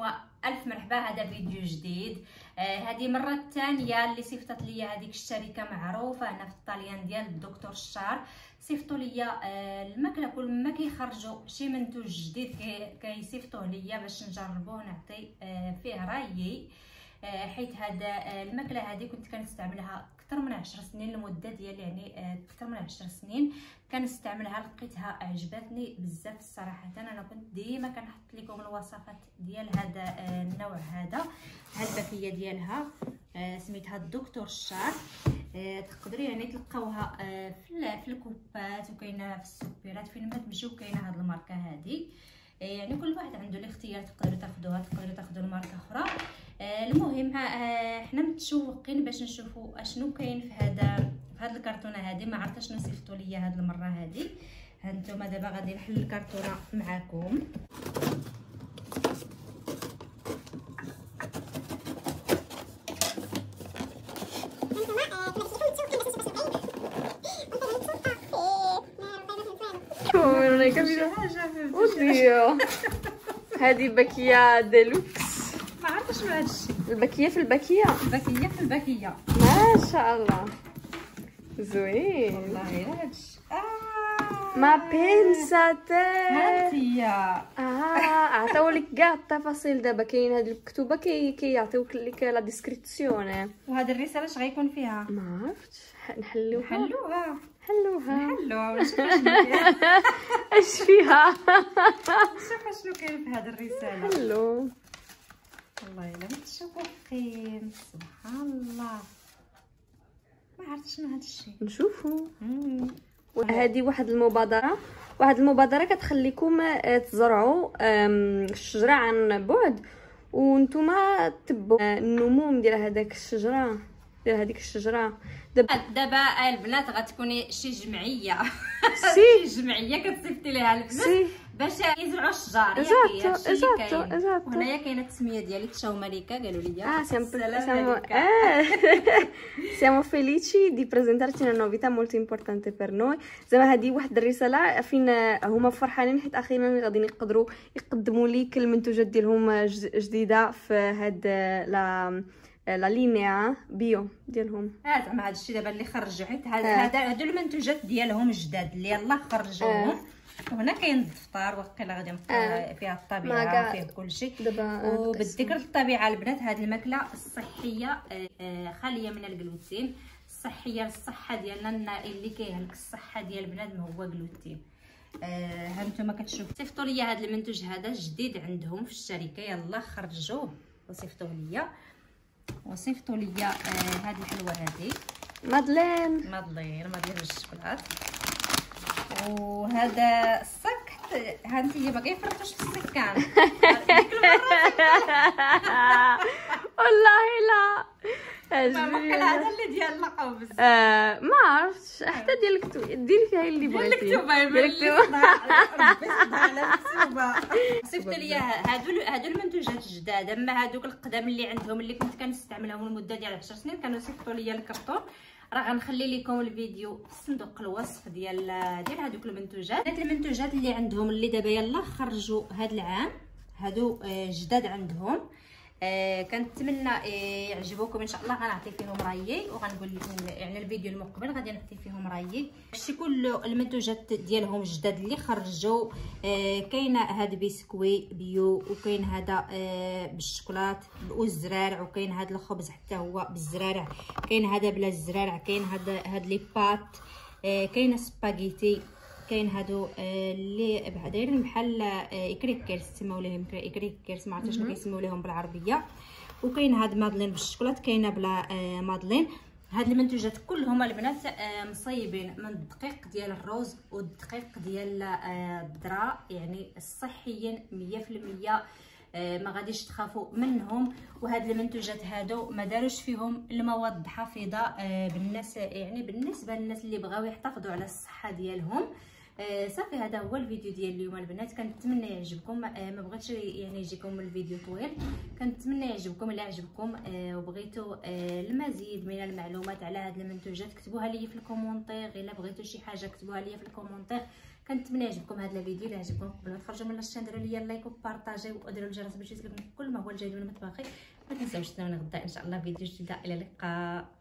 الف مرحبا. هذا فيديو جديد. هذه مره الثانيه اللي صيفطت لي هذيك الشركه معروفه هنا في الطاليان ديال الدكتور الشار. صيفطوا لي الماكله كل ما كيخرجوا شي منتوج جديد كيصيفطوه ليا باش نجربوه نعطي فيه رايي، حيت هذا الماكله هذه كنت كنستعملها اكثر من 10 سنين. المده ديال يعني اكثر من 10 سنين كنستعملها، لقيتها عجبتني بزاف الصراحه. انا كنت ديما كنحط لكم الوصفات ديال هذا النوع هذا. هاد الباكيه ديالها سميتها الدكتور الشار. تقدروا يعني تلقاوها في الكوبات، وكاينه في السوبرات فين ما تمشيو كاينه هاد الماركه هذه. يعني كل واحد عنده الاختيار، تقدروا تاخذوها تقدروا تاخذوا الماركه اخرى. المهم حنا متشوقين باش نشوفوا اشنو كاين في هاد الكرتونه هذه. ما عرفتش شنو صيفطوا لي هاد المره هذه. هانتوما دابا غادي نحل الكرتونه معكم. هذه باكيه ديلوكس. ما عرفتش شنو هادشي. الباكيه في الباكيه، الباكيه في الباكيه. ما شاء الله زوين والله الا هادشي. ما بينساتي هانتيا. عطاو لك كاع التفاصيل. دابا كاين هاد المكتوبه كيعطيوك لك لا ديسكريبسيون. وهاد الرساله اش غيكون فيها؟ ما عرفتش. نحلوها حلوها ونشوف ونشوف اش فيها. شوف شنو كاين في هاد الرساله. حلو والله الا متشوقين. سبحان الله، ما عرفت شنو هاد الشيء. نشوفوا. وهذه واحد المبادره كتخليكم تزرعوا الشجره عن بعد، وانتم تبوا النمو ديال هذاك الشجره ديال هذيك الشجره. دابا البنات غتكوني شي جمعيه شي جمعيه كتصيفطي ليها البنات باش يزرعوا الشجار. اكزاكتو. وهنايا كاينه التسميه ديالك تشاو ماليكا قالوا لي. siamo felici di presentarci una novità molto importante per noi. زعما هذه واحد الرساله فين هما فرحانين حيت اخيرا غادي يقدروا يقدموا ليك المنتوجات ديالهم جديده في هاد لا لينيا بيو ديالهم. زعما هادشي دابا اللي خرجوا، حيت هادو المنتوجات ديالهم جداد اللي يلاه خرجوهم. وهنا كاين الدفتر وقيلا غادي نبقى فيها الطبيعه وفيه كلشي. وبالذكر الطبيعه البنات، هذه الماكله الصحيه خاليه من الجلوتين، الصحيه للصحه ديالنا. اللي كيهلك الصحه ديال البنادم هو الجلوتين. ها نتوما كتشوفوا صيفطوا لي هذا المنتوج هذا جديد عندهم في الشركه، يلا خرجوه وصيفطوه ليا. وصيفطوا لي هذه الحلوه هذه مادلين بالشوكولات. وهذا الصك هانتي باقي فرطوش في السكان. ديك والله لا هذا اللي ديال القوبز. ما عرفتش حتى ديالك ديري فيها اللي بغيتي. صيفط لي هادو المنتوجات الجداد. اما هادوك القدام اللي عندهم اللي كنت كنستعملهم لمده ديال 10 سنين كانوا صيفطوا لي الكرتون. راه غنخلي لكم الفيديو في صندوق الوصف ديال هادوك المنتوجات. المنتوجات اللي عندهم اللي دابا يلا خرجوا هاد العام، هادو جداد عندهم. كنتمنى يعجبوكم ان شاء الله. غنعطي فيهم رايي وغنقول لكم يعني الفيديو المقبل غادي نعطي فيهم رايي. هادشي كل المنتوجات ديالهم جداد اللي خرجوا. كاينه هاد بسكوي بيو، وكاين هذا بالشوكولات والزرارع، وكاين هذا الخبز حتى هو بالزرارع، كاين هذا بلا الزرارع، كاين هاد لي بات، كاينه سباغيتي، كاين هادو اللي دايرين بحال اكريكيرس تسموا ليهم اكريكيرس، ما عرفتش شنو كيسموا ليهم بالعربيه. وكاين هاد مادلين بالشوكولات، كاينه بلا مادلين. هاد المنتوجات كلهم البنات مصيبين من الدقيق ديال الروز والدقيق ديال الذره، يعني الصحيين 100%. ما غاديش تخافوا منهم. وهاد المنتوجات هادو ما داروش فيهم المواد الحافظه بالناس، يعني بالنسبه للناس اللي بغاو يحتفظوا على الصحه ديالهم. صافي هذا هو الفيديو ديال اليوم البنات. كنتمنى يعجبكم. ما بغيتش يعني يجيكم الفيديو طويل. كنتمنى يعجبكم. الا عجبكم وبغيتوا المزيد من المعلومات على هاد المنتوجات كتبوها لي في الكومونتير. الا بغيتوا شي حاجه كتبوها لي في الكومونتير. كنتمنى يعجبكم هذا الفيديو. الا عجبكم قبل ما تخرجوا من الشان ديروا لي لايك وبارطاجيو وديروا الجرس باش يوصلكم كل ما هو الجديد من المطبخي. ما تنساوش تستناونا غدا ان شاء الله فيديو جديد. الى اللقاء.